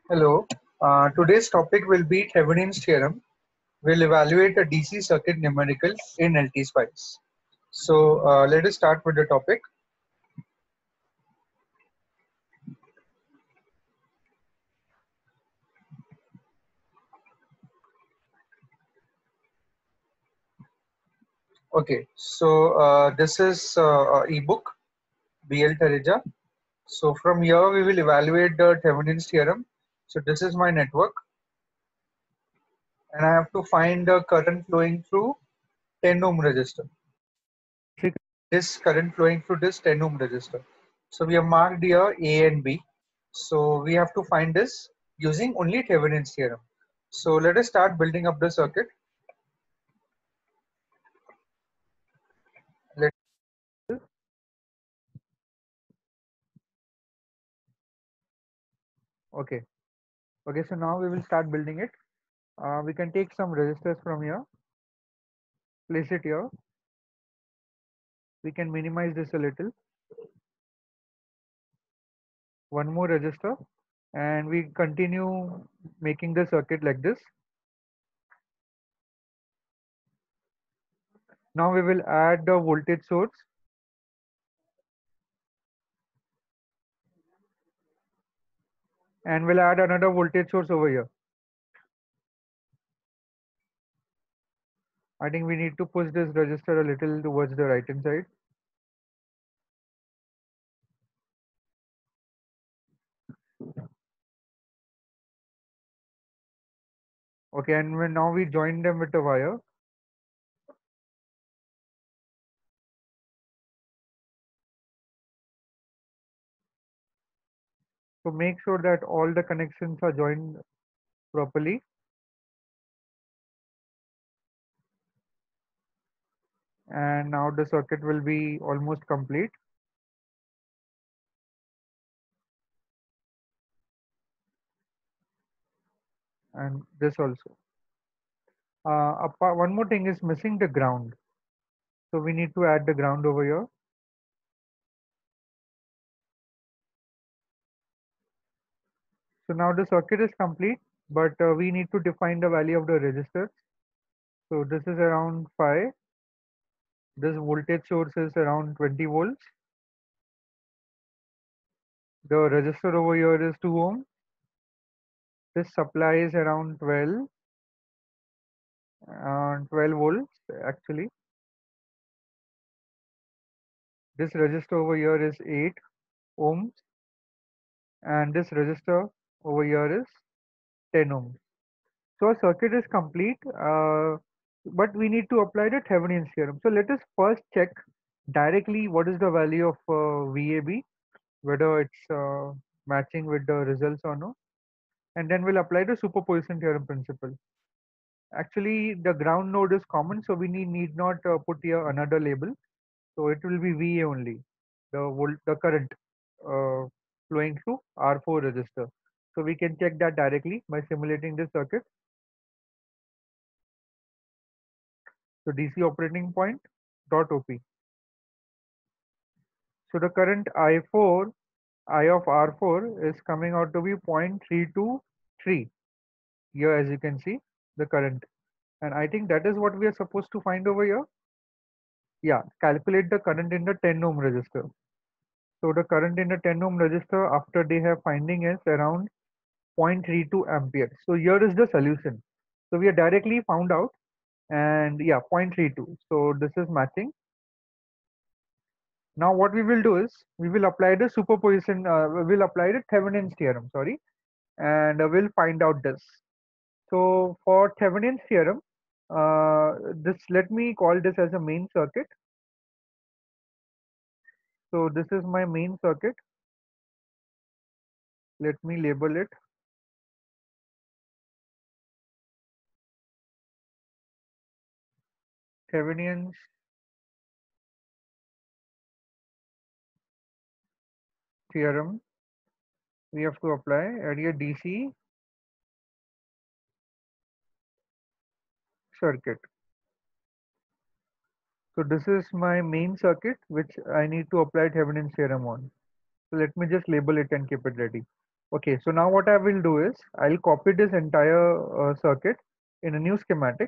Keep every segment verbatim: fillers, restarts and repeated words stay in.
Hello. Uh, today's topic will be Thevenin's theorem. We'll evaluate a D C circuit numerical in L T Spice. So uh, let us start with the topic. Okay. So uh, this is uh, a ebook B L Tereja. So from here we will evaluate the Thevenin's theorem. So this is my network, and I have to find the current flowing through ten ohm resistor. This current flowing through this ten ohm resistor. So we have marked here A and B. So we have to find this using only Thevenin's theorem. So let us start building up the circuit. Let okay. Okay, so now we will start building it. Uh, we can take some resistors from here, place it here. We can minimize this a little. One more resistor, and we continue making the circuit like this. Now we will add the voltage source. And we'll add another voltage source over here. I think we need to push this resistor a little towards the right hand side. Okay, and when now we join them with the wire. So make sure that all the connections are joined properly. And now the circuit will be almost complete. And this also. Uh, apart, one more thing is missing the ground. So we need to add the ground over here. So now the circuit is complete, but uh, we need to define the value of the resistor. So this is around five. This voltage source is around twenty volts. The resistor over here is two ohm. This supply is around twelve, uh, twelve volts actually. This resistor over here is eight ohms, and this resistor over here is ten ohms. So our circuit is complete, uh, but we need to apply the Thevenin's theorem. So let us first check directly what is the value of uh, V A B, whether it's uh, matching with the results or no, and then we'll apply the superposition theorem principle. Actually, the ground node is common, so we need, need not uh, put here another label. So it will be V A only, the volt, the current uh, flowing through R four resistor. So we can check that directly by simulating this circuit. So D C operating point dot O P. So the current I four, I of R four is coming out to be zero point three two three. Here, as you can see, the current. And I think that is what we are supposed to find over here. Yeah, calculate the current in the ten ohm resistor. So the current in the ten ohm resistor after they have finding is around zero point three two ampere. So here is the solution. So we are directly found out, and yeah, zero point three two. So this is matching. Now what we will do is we will apply the superposition, uh, we will apply the Thevenin's theorem, sorry, and uh, we'll find out this. So for Thevenin's theorem, uh, this let me call this as a main circuit. So this is my main circuit. Let me label it. Thevenin's theorem we have to apply at a D C circuit. So this is my main circuit which I need to apply Thevenin's theorem on. So let me just label it and keep it ready. Okay, so now what I will do is I'll copy this entire uh, circuit in a new schematic.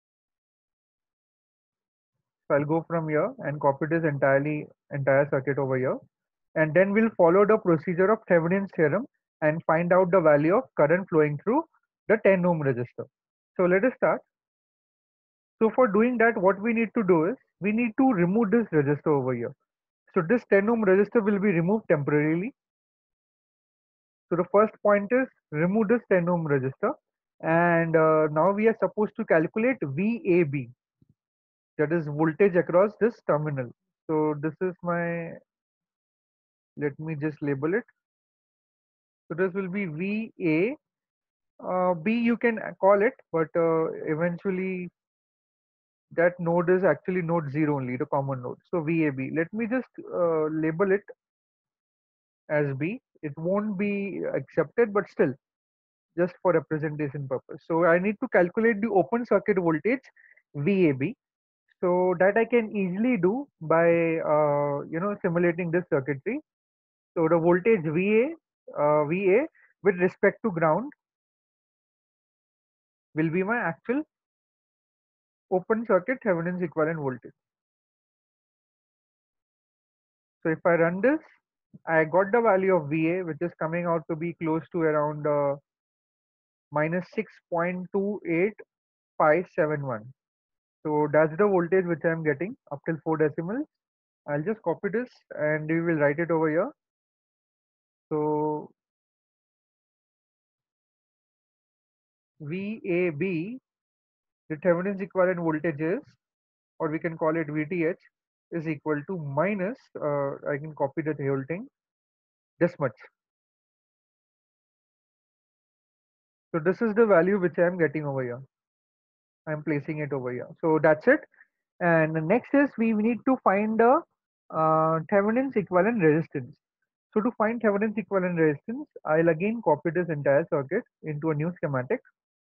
So I'll go from here and copy this entirely entire circuit over here. And then we'll follow the procedure of Thevenin's theorem and find out the value of current flowing through the ten ohm resistor. So let us start. So for doing that, what we need to do is we need to remove this resistor over here. So this ten ohm resistor will be removed temporarily. So the first point is remove this ten ohm resistor. And uh, now we are supposed to calculate V A B, that is voltage across this terminal. So this is my, let me just label it. So this will be V A. Uh, B you can call it, but uh, eventually that node is actually node zero only, the common node. So V A B. Let me just uh, label it as B. It won't be accepted, but still, just for representation purpose. So I need to calculate the open circuit voltage V A B. So that I can easily do by uh, you know simulating this circuitry. So the voltage V A uh, V A with respect to ground will be my actual open circuit Thevenin's equivalent voltage. So if I run this, I got the value of V A, which is coming out to be close to around uh, minus six point two eight five seven one. So that's the voltage which I'm getting up till four decimals. I'll just copy this and we will write it over here. So V A B, the Thevenin's equivalent voltage is, or we can call it V T H, is equal to minus, uh, I can copy the whole thing, this much. So this is the value which I am getting over here. I'm placing it over here. So that's it. And the next is we need to find the uh, Thevenin's equivalent resistance. So to find Thevenin's equivalent resistance, I'll again copy this entire circuit into a new schematic.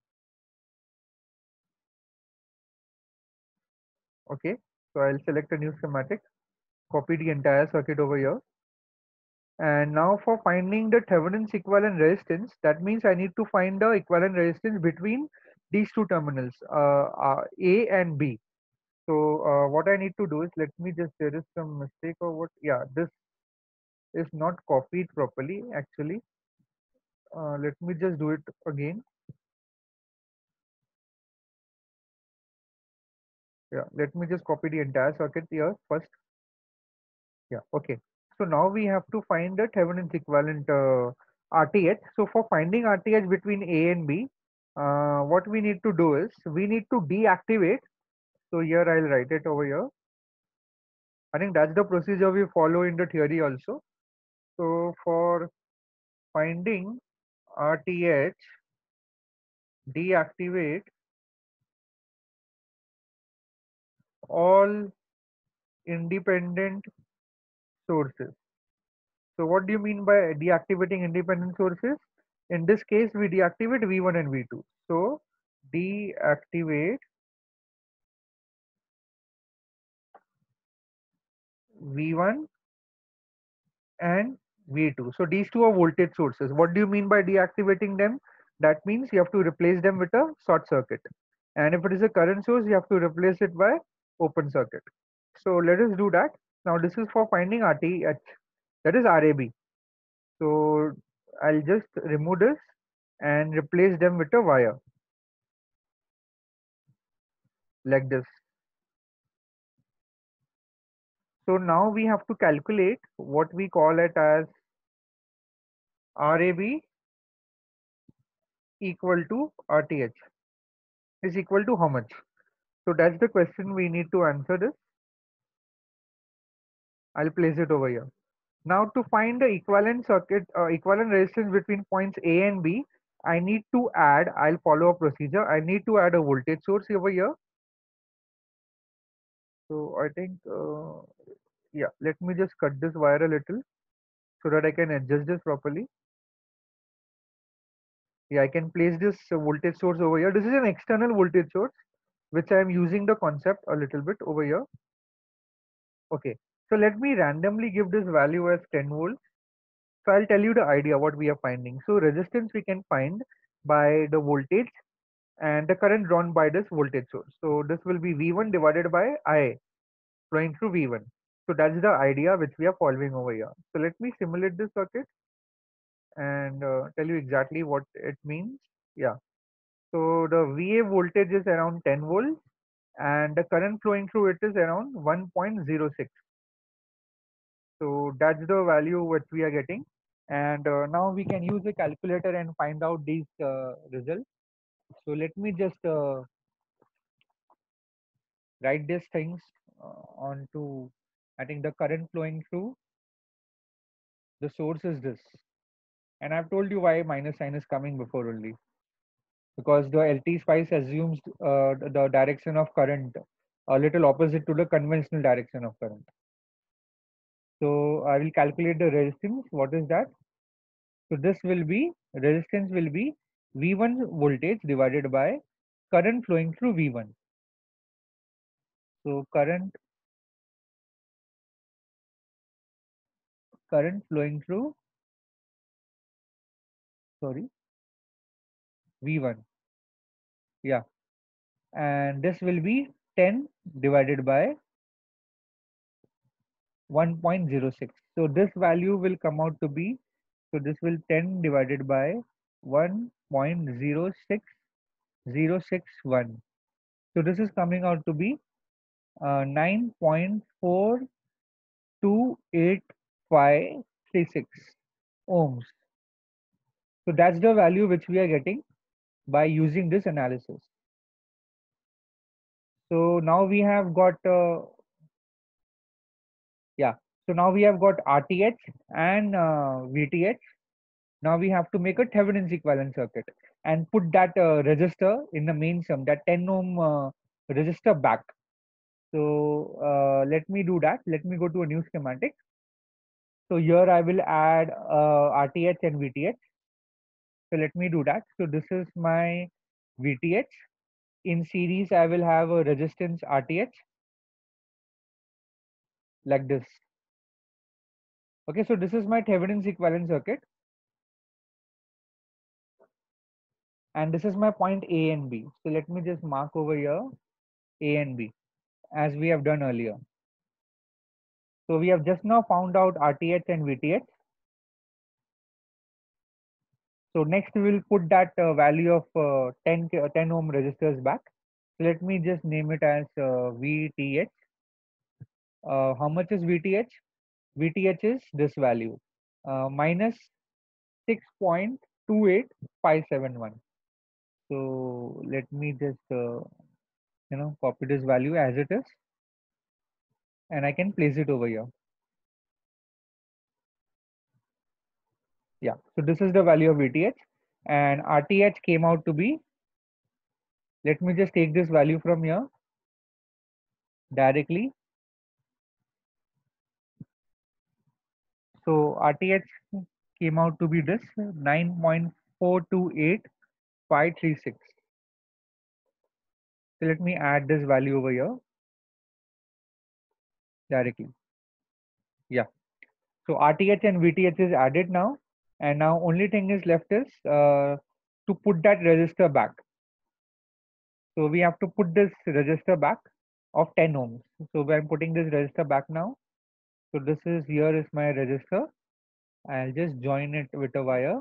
Okay, so I'll select a new schematic, copy the entire circuit over here. And now for finding the Thevenin's equivalent resistance, that means I need to find the equivalent resistance between these two terminals, uh, uh, A and B. So uh, what I need to do is, let me just, there is some mistake or what, yeah, this is not copied properly actually. Uh, let me just do it again. Yeah, let me just copy the entire circuit here first. Yeah, okay. So now we have to find the Thevenin's equivalent uh, R T H. So for finding R T H between A and B, uh, what we need to do is we need to deactivate. So here I'll write it over here. I think that's the procedure we follow in the theory also. So for finding R T H, deactivate all independent sources. So what do you mean by deactivating independent sources? In this case, we deactivate V one and V two. So deactivate V one and V two. So these two are voltage sources. What do you mean by deactivating them? That means you have to replace them with a short circuit. And if it is a current source, you have to replace it by open circuit. So let us do that. Now this is for finding R T H, that is R A B. So I'll just remove this and replace them with a wire like this. So now we have to calculate what we call it as R A B equal to R T H is equal to how much? So that's the question we need to answer this. I'll place it over here. Now to find the equivalent circuit, uh, equivalent resistance between points A and B, I need to add, I'll follow a procedure. I need to add a voltage source over here. So I think, uh, yeah, let me just cut this wire a little so that I can adjust this properly. Yeah, I can place this uh, voltage source over here. This is an external voltage source, which I am using the concept a little bit over here. Okay, so let me randomly give this value as ten volts. So I'll tell you the idea what we are finding. So resistance we can find by the voltage and the current drawn by this voltage source. So this will be V one divided by I flowing through V one. So that's the idea which we are following over here. So let me simulate this circuit and uh, tell you exactly what it means. Yeah. So the V A voltage is around ten volts and the current flowing through it is around one point zero six. So that's the value which we are getting. And uh, now we can use a calculator and find out these uh, results. So let me just uh, write these things uh, onto, I think the current flowing through the source is this. And I've told you why minus sign is coming before only. Because the L T spice assumes uh, the the direction of current a little opposite to the conventional direction of current. So I will calculate the resistance. What is that? So this will be, resistance will be V one voltage divided by current flowing through V one. So current current flowing through, sorry, V one. Yeah. And this will be ten divided by one point zero six. So this value will come out to be, so this will ten divided by one point zero six zero six one. So this is coming out to be uh, nine point four two eight five three six ohms. So that's the value which we are getting by using this analysis. So now we have got, uh, yeah, so now we have got R T H and uh, V T H. Now we have to make a Thevenin's equivalent circuit and put that uh, resistor in the main sum, that ten ohm uh, resistor back. So uh, let me do that. Let me go to a new schematic. So here I will add uh, R T H and V T H. So let me do that. So this is my V T H. In series, I will have a resistance R T H like this. Okay, so this is my Thevenin's equivalent circuit. And this is my point A and B. So let me just mark over here A and B as we have done earlier. So we have just now found out R T H and V T H. So next we will put that uh, value of uh, ten, ten ohm resistors back. So let me just name it as uh, V T H. Uh, how much is V T H? V T H is this value, uh, minus six point two eight five seven one. So let me just uh, you know copy this value as it is, and I can place it over here. Yeah, so this is the value of V T H, and R T H came out to be, let me just take this value from here directly. So R T H came out to be this nine point four two eight five three six. So let me add this value over here directly. Yeah. So R T H and V T H is added now, and now only thing is left is uh, to put that resistor back. So we have to put this resistor back of ten ohms. So I'm putting this resistor back now. So this is, here is my resistor. I'll just join it with a wire.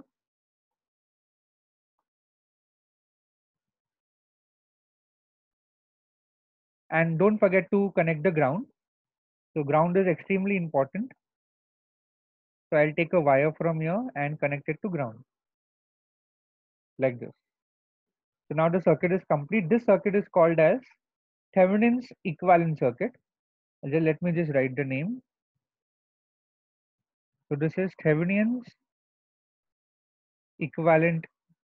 And don't forget to connect the ground. So ground is extremely important. So I'll take a wire from here and connect it to ground like this. So now the circuit is complete. This circuit is called as Thevenin's equivalent circuit. Just let me just write the name. So this is Thevenin's equivalent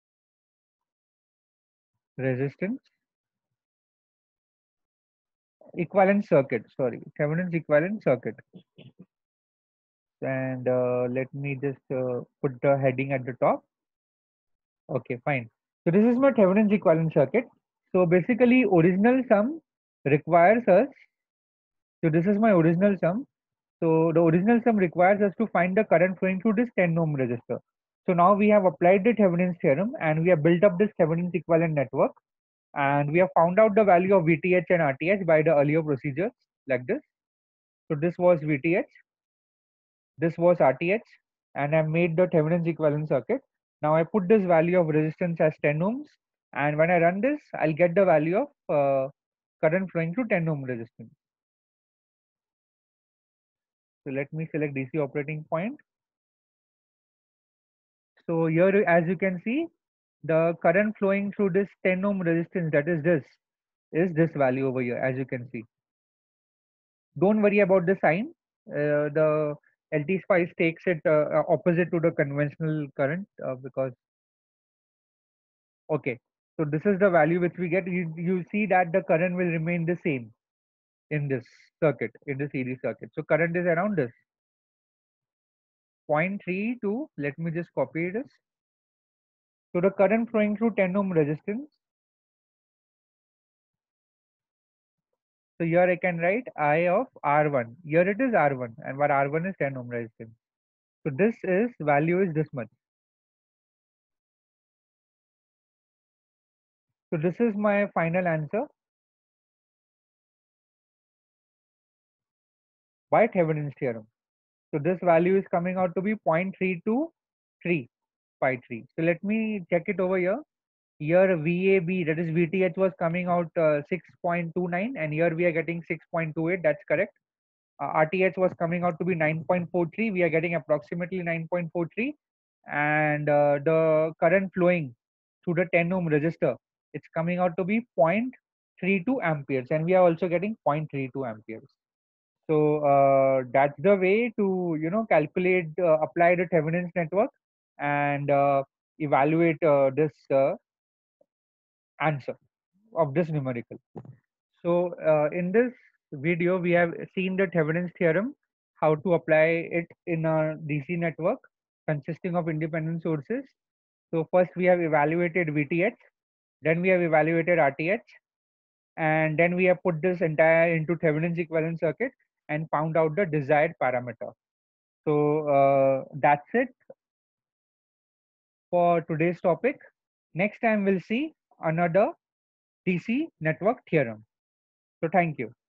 resistance, equivalent circuit, sorry, Thevenin's equivalent circuit. And uh, let me just uh, put the heading at the top. Okay, fine. So this is my Thevenin's equivalent circuit. So basically original sum requires us, so this is my original sum. So the original sum requires us to find the current flowing through this ten ohm resistor. So now we have applied the Thevenin's theorem and we have built up this Thevenin's equivalent network, and we have found out the value of V T H and R T H by the earlier procedures like this. So this was V T H, this was R T H, and I made the Thevenin's equivalent circuit. Now I put this value of resistance as ten ohms, and when I run this, I'll get the value of uh, current flowing through ten ohm resistance. So let me select D C operating point. So here, as you can see, the current flowing through this ten ohm resistance, that is this, is this value over here, as you can see. Don't worry about the sign. Uh, the L T spice takes it uh, opposite to the conventional current uh, because, okay. So this is the value which we get. You, you see that the current will remain the same in this circuit, in the series circuit. So current is around this zero point three two. Let me just copy this. So the current flowing through ten ohm resistance. So here I can write I of R one. Here it is R one, and what R one is ten ohm resistance. So this is value is this much. So this is my final answer by Thevenin's theorem. So this value is coming out to be zero point three two three five three. So let me check it over here. Here V A B, that is V T H, was coming out uh, six point two nine, and here we are getting six point two eight. That's correct. Uh, R T H was coming out to be nine point four three. We are getting approximately nine point four three, and uh, the current flowing through the ten ohm resistor, it's coming out to be zero point three two amperes, and we are also getting zero point three two amperes. So uh, that's the way to, you know, calculate, uh, apply the Thevenin's network and uh, evaluate uh, this uh, answer of this numerical. So uh, in this video, we have seen the Thevenin's theorem, how to apply it in a D C network consisting of independent sources. So first we have evaluated V T H, then we have evaluated R T H, and then we have put this entire into Thevenin's equivalent circuit and found out the desired parameter. So uh, that's it for today's topic. Next time we'll see another D C network theorem. So thank you.